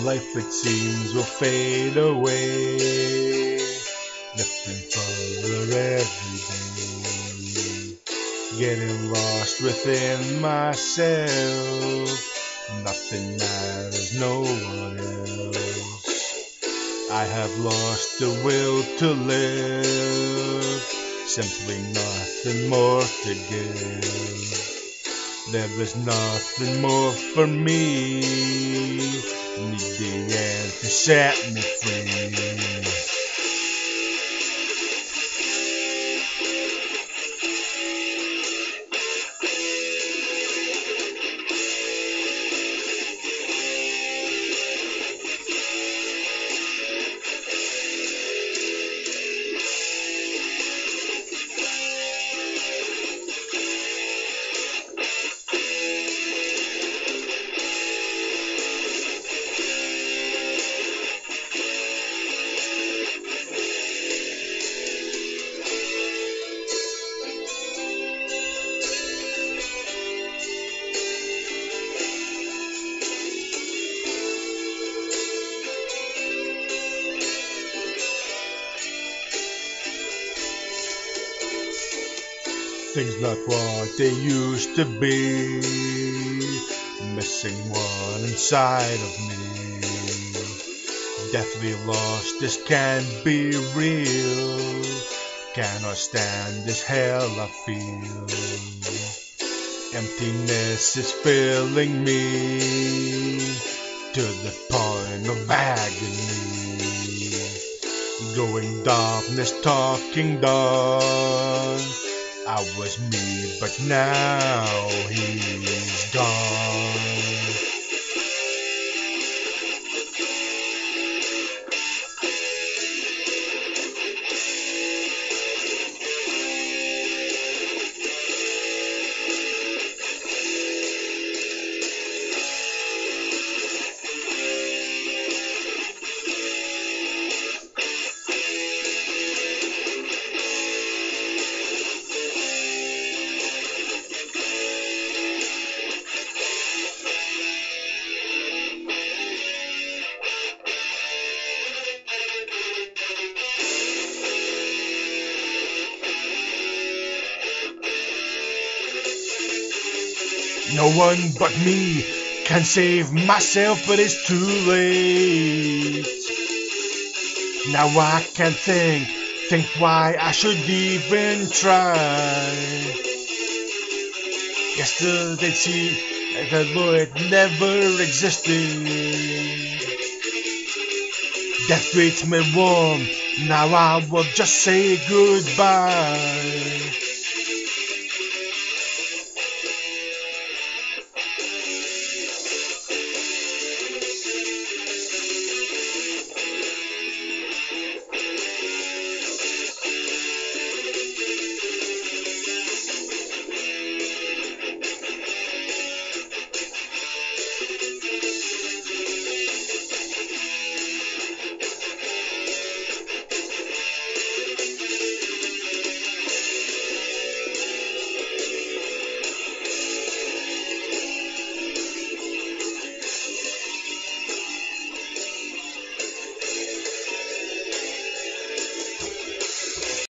life it seems will fade away, lifting further every day, getting lost within myself. Nothing matters, no one else. I have lost the will to live, simply nothing more to give. There is nothing more for me, need the end to set me free. Things not what they used to be, missing one inside of me. Deathly lost, this can't be real, cannot stand this hell I feel. Emptiness is filling me to the point of agony. Going darkness, talking dawn. I was me, but now he's gone. No one but me can save myself, but it's too late. Now I can't think why I should even try. Yesterday, see, the Lord never existed. Death treats me warm, now I will just say goodbye.